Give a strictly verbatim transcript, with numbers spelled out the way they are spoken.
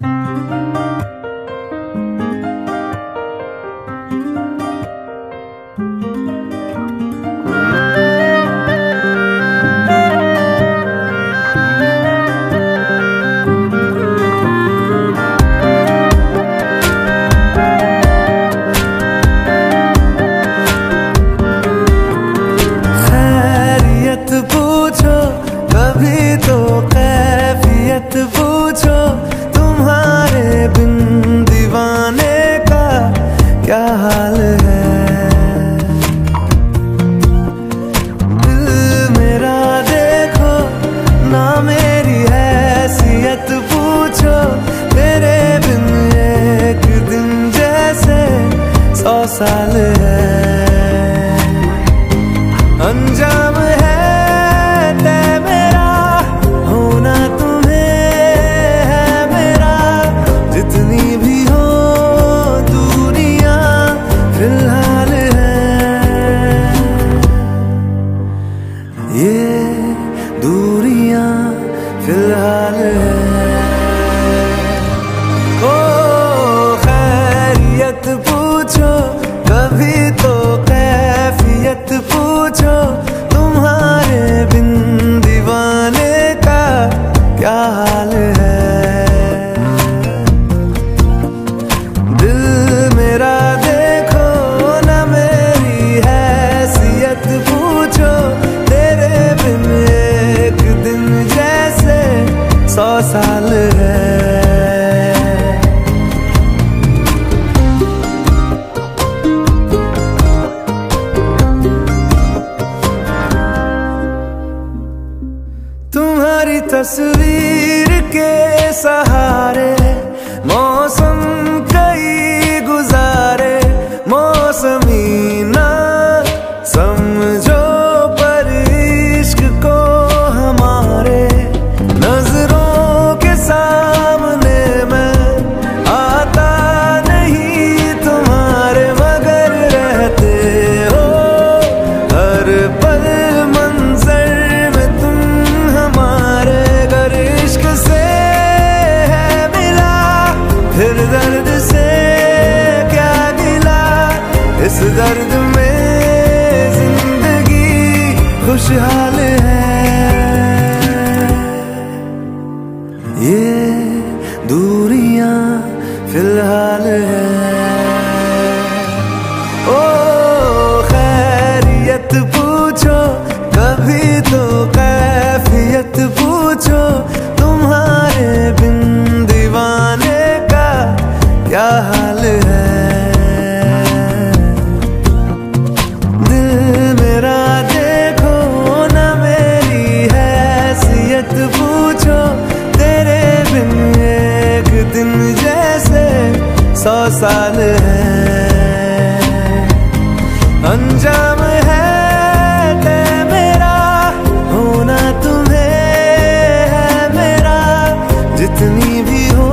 पूछो कभी तो कैफियत पूछो, तुम्हारे बिन दीवाने का क्या हाल है। दिल मेरा देखो ना मेरी हैसियत पूछो, तेरे बिन एक दिन जैसे सौ साल है। अंजाम है तय मेरा, होना तुम्हें है मेरा, जितनी भी हो दूरियां फिलहाल है। ये दूरियां फिलहाल है। ओ खैरियत पूछो कभी तो कैफियत पूछो, तुम्हारे बिन दीवाने का क्या हाल है। दिल मेरा देखो ना मेरी हैसियत पूछो, तेरे बिन एक दिन जैसे सौ साल है। तुम्हारी तस्वीर के सहारे मौसम कई गुजारे, मौसमी ना समझो पर इश्क को हमारे, नजरों के सामने मैं आता नहीं तुम्हारे, मगर रहते हो हर पल मंजर में तुम हमारे। गर इश्क से है मिला फिर दर्द से क्या गिला, इस दर्द में जिंदगी खुशहाल है। ये दूरियां फिलहाल है। ओ खैरियत पूछो कभी तो कैफियत पूछो, तुम्हारे बिन दीवाने का क्या हाल है। दिल मेरा देखो ना मेरी हैसियत पूछो, तेरे बिन एक दिन जैसे सौ साल है। अंजाम है तय मेरा, होना तुम्हें है मेरा, जितनी भी हो